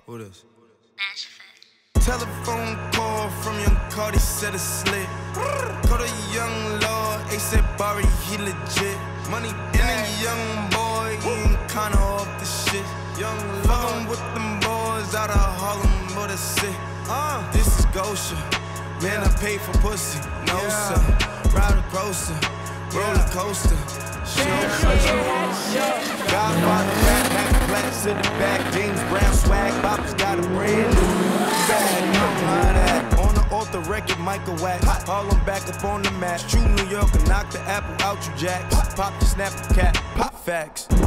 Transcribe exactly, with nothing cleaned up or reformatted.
Who this? Nashville. Telephone call from young Cardi, said it's slit. Call the young lord, A$AP Bari, he legit. Money in a young boy, he ain't kinda off the shit. Young lord with them boys out of Harlem, but it's it. Uh, this is Gosha. Man, I pay for pussy, no Yeah. sir. Ride a grocer, roller coaster. Godfather, rap, back, flats in the back, James Brown swag, Bop's got a brand new bag. Know that. On the off the record, Michael Wax. Harlem back up on the mat. True New York and knock the apple out you jacks. Pop the snap the cat, pop facts.